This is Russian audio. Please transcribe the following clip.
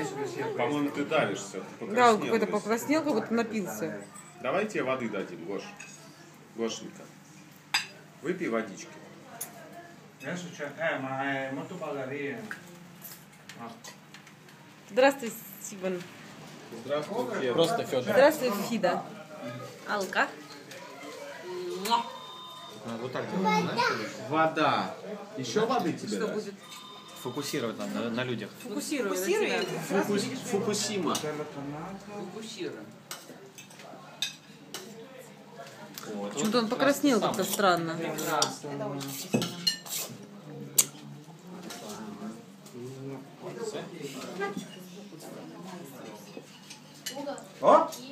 По-моему, ты давишься. Да, он какой-то покраснел, как будто напился. Давай тебе воды дадим, Гош. Гошенька. Выпей водички. Здравствуй, Сибан. Здравствуйте. Просто Федор. Здравствуй, Фида. Алка. Вот так делать, знаешь? Вода. Еще воды тебе Что дать? будет? Фокусировать надо на людях. Фокусируй. Фукусима. Вот. Почему-то он покраснел как-то странно. О!